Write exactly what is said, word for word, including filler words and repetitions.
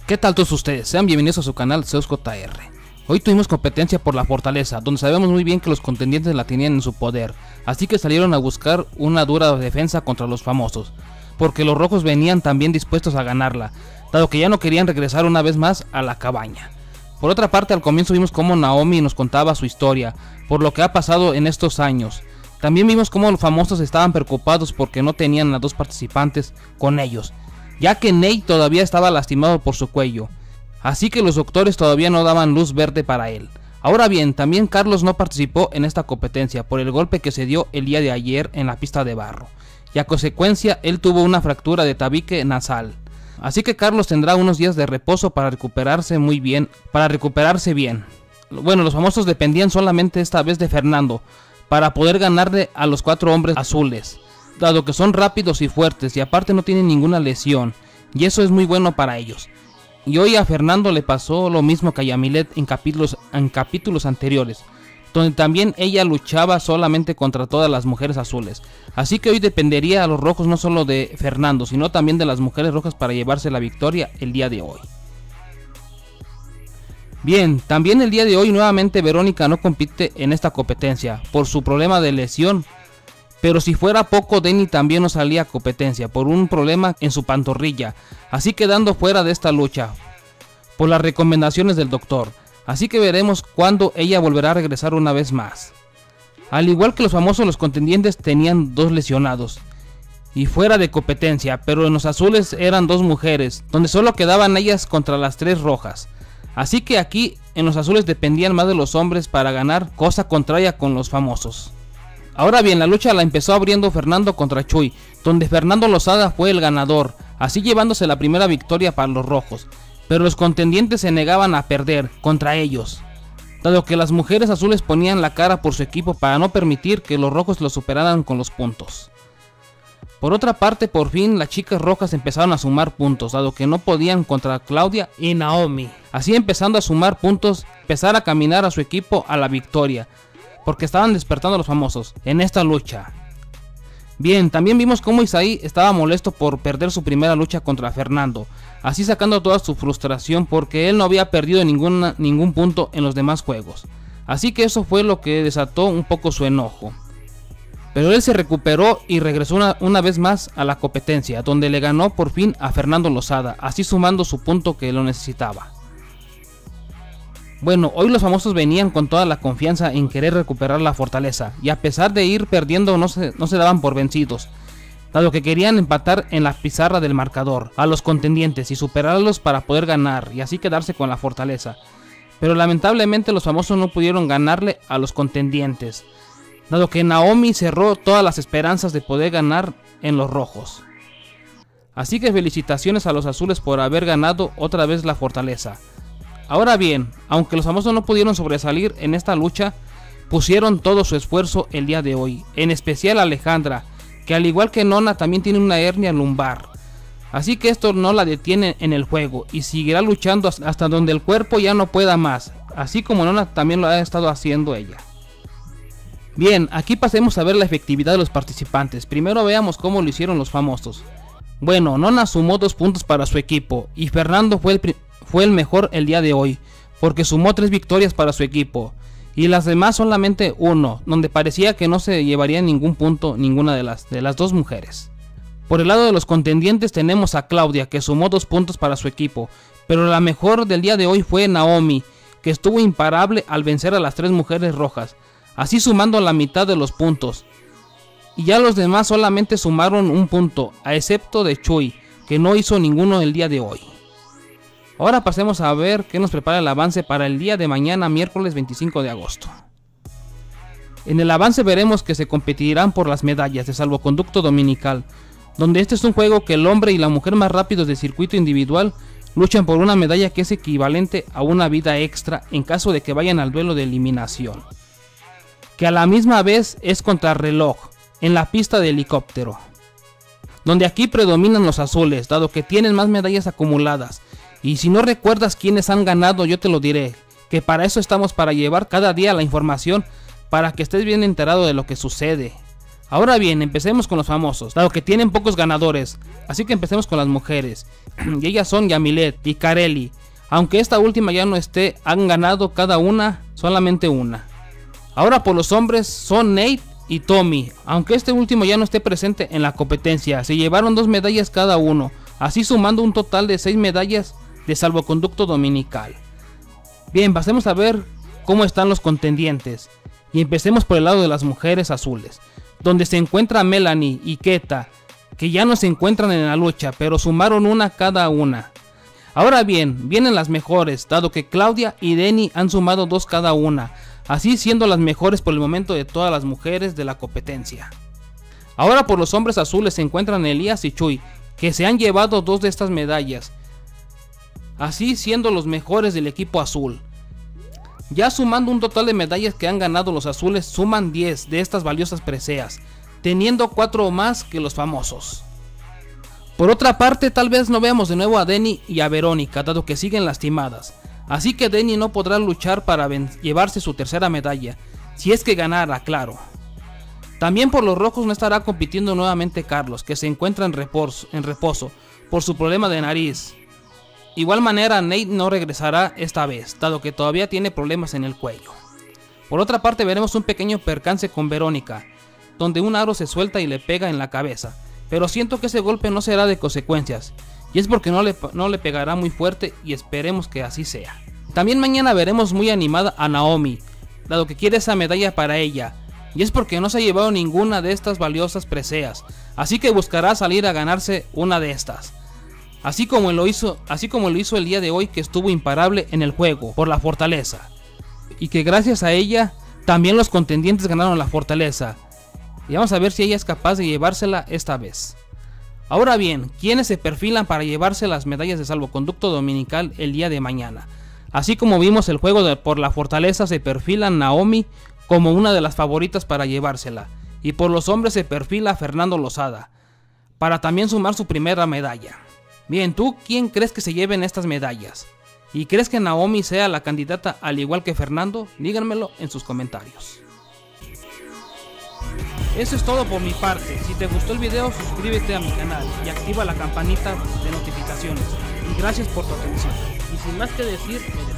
¿Qué tal todos ustedes? Sean bienvenidos a su canal Zeus J R. Hoy tuvimos competencia por la fortaleza, donde sabemos muy bien que los contendientes la tenían en su poder, así que salieron a buscar una dura defensa contra los famosos, porque los rojos venían también dispuestos a ganarla, dado que ya no querían regresar una vez más a la cabaña. Por otra parte, al comienzo vimos cómo Naomi nos contaba su historia, por lo que ha pasado en estos años. También vimos cómo los famosos estaban preocupados porque no tenían a dos participantes con ellos, ya que Nate todavía estaba lastimado por su cuello, así que los doctores todavía no daban luz verde para él. Ahora bien, también Carlos no participó en esta competencia por el golpe que se dio el día de ayer en la pista de barro, y a consecuencia él tuvo una fractura de tabique nasal. Así que Carlos tendrá unos días de reposo para recuperarse muy bien, para recuperarse bien. Bueno, los famosos dependían solamente esta vez de Fernando para poder ganarle a los cuatro hombres azules, dado que son rápidos y fuertes y aparte no tienen ninguna lesión, y eso es muy bueno para ellos. Y hoy a Fernando le pasó lo mismo que a Yamilet en capítulos, en capítulos anteriores, donde también ella luchaba solamente contra todas las mujeres azules. Así que hoy dependería a los rojos no solo de Fernando, sino también de las mujeres rojas para llevarse la victoria el día de hoy. Bien, también el día de hoy nuevamente Verónica no compite en esta competencia por su problema de lesión. Pero si fuera poco, Denny también no salía a competencia por un problema en su pantorrilla, así quedando fuera de esta lucha por las recomendaciones del doctor. Así que veremos cuándo ella volverá a regresar una vez más. Al igual que los famosos, los contendientes tenían dos lesionados y fuera de competencia, pero en los azules eran dos mujeres, donde solo quedaban ellas contra las tres rojas. Así que aquí en los azules dependían más de los hombres para ganar, cosa contraria con los famosos. Ahora bien, la lucha la empezó abriendo Fernando contra Chuy, donde Fernando Lozada fue el ganador, así llevándose la primera victoria para los rojos, pero los contendientes se negaban a perder contra ellos, dado que las mujeres azules ponían la cara por su equipo para no permitir que los rojos lo superaran con los puntos. Por otra parte, por fin las chicas rojas empezaron a sumar puntos, dado que no podían contra Claudia y Naomi, así empezando a sumar puntos, empezar a caminar a su equipo a la victoria, porque estaban despertando a los famosos en esta lucha. Bien, también vimos cómo Isaí estaba molesto por perder su primera lucha contra Fernando, así sacando toda su frustración porque él no había perdido ninguna, ningún punto en los demás juegos, así que eso fue lo que desató un poco su enojo. Pero él se recuperó y regresó una, una vez más a la competencia, donde le ganó por fin a Fernando Lozada, así sumando su punto que lo necesitaba. Bueno, hoy los famosos venían con toda la confianza en querer recuperar la fortaleza, y a pesar de ir perdiendo no se, no se daban por vencidos, dado que querían empatar en la pizarra del marcador a los contendientes y superarlos para poder ganar y así quedarse con la fortaleza. Pero lamentablemente los famosos no pudieron ganarle a los contendientes, dado que Naomi cerró todas las esperanzas de poder ganar en los rojos. Así que felicitaciones a los azules por haber ganado otra vez la fortaleza. Ahora bien, aunque los famosos no pudieron sobresalir en esta lucha, pusieron todo su esfuerzo el día de hoy, en especial Alejandra, que al igual que Nona también tiene una hernia lumbar, así que esto no la detiene en el juego y seguirá luchando hasta donde el cuerpo ya no pueda más, así como Nona también lo ha estado haciendo ella. Bien, aquí pasemos a ver la efectividad de los participantes. Primero veamos cómo lo hicieron los famosos. Bueno, Nona sumó dos puntos para su equipo y Fernando fue el primero. Fue el mejor el día de hoy, porque sumó tres victorias para su equipo, y las demás solamente uno, donde parecía que no se llevaría ningún punto ninguna de las, de las dos mujeres. Por el lado de los contendientes tenemos a Claudia, que sumó dos puntos para su equipo, pero la mejor del día de hoy fue Naomi, que estuvo imparable al vencer a las tres mujeres rojas, así sumando la mitad de los puntos. Y ya los demás solamente sumaron un punto, a excepto de Chuy, que no hizo ninguno el día de hoy. Ahora pasemos a ver qué nos prepara el avance para el día de mañana, miércoles veinticinco de agosto. En el avance veremos que se competirán por las medallas de salvoconducto dominical, donde este es un juego que el hombre y la mujer más rápidos del circuito individual luchan por una medalla que es equivalente a una vida extra en caso de que vayan al duelo de eliminación, que a la misma vez es contrarreloj en la pista de helicóptero, donde aquí predominan los azules, dado que tienen más medallas acumuladas. Y si no recuerdas quiénes han ganado, yo te lo diré, que para eso estamos, para llevar cada día la información, para que estés bien enterado de lo que sucede. Ahora bien, empecemos con los famosos, dado que tienen pocos ganadores, así que empecemos con las mujeres, y ellas son Yamilet y Kareli. Aunque esta última ya no esté, han ganado cada una solamente una. Ahora por los hombres son Nate y Tommy, aunque este último ya no esté presente en la competencia, se llevaron dos medallas cada uno, así sumando un total de seis medallas de salvoconducto dominical. Bien, pasemos a ver cómo están los contendientes, y empecemos por el lado de las mujeres azules, donde se encuentra Melanie y Keta, que ya no se encuentran en la lucha, pero sumaron una cada una. Ahora bien, vienen las mejores, dado que Claudia y Denny han sumado dos cada una, así siendo las mejores por el momento de todas las mujeres de la competencia. Ahora por los hombres azules se encuentran Elías y Chuy, que se han llevado dos de estas medallas, así siendo los mejores del equipo azul. Ya sumando un total de medallas que han ganado los azules, suman diez de estas valiosas preseas, teniendo cuatro más que los famosos. Por otra parte, tal vez no veamos de nuevo a Denny y a Verónica, dado que siguen lastimadas, así que Denny no podrá luchar para llevarse su tercera medalla, si es que ganara, claro. También por los rojos no estará compitiendo nuevamente Carlos, que se encuentra en reposo, en reposo por su problema de nariz. Igual manera, Nate no regresará esta vez, dado que todavía tiene problemas en el cuello. Por otra parte, veremos un pequeño percance con Verónica, donde un aro se suelta y le pega en la cabeza, pero siento que ese golpe no será de consecuencias, y es porque no le, no le pegará muy fuerte, y esperemos que así sea. También mañana veremos muy animada a Naomi, dado que quiere esa medalla para ella, y es porque no se ha llevado ninguna de estas valiosas preseas, así que buscará salir a ganarse una de estas. Así como lo hizo, así como lo hizo el día de hoy, que estuvo imparable en el juego por la fortaleza, y que gracias a ella también los contendientes ganaron la fortaleza, y vamos a ver si ella es capaz de llevársela esta vez. Ahora bien, ¿quiénes se perfilan para llevarse las medallas de salvoconducto dominical el día de mañana? Así como vimos el juego de, por la fortaleza, se perfilan Naomi como una de las favoritas para llevársela, y por los hombres se perfila Fernando Lozada, para también sumar su primera medalla. Bien, ¿tú quién crees que se lleven estas medallas? ¿Y crees que Naomi sea la candidata al igual que Fernando? Díganmelo en sus comentarios. Eso es todo por mi parte. Si te gustó el video, suscríbete a mi canal y activa la campanita de notificaciones. Y gracias por tu atención. Y sin más que decir, me despido.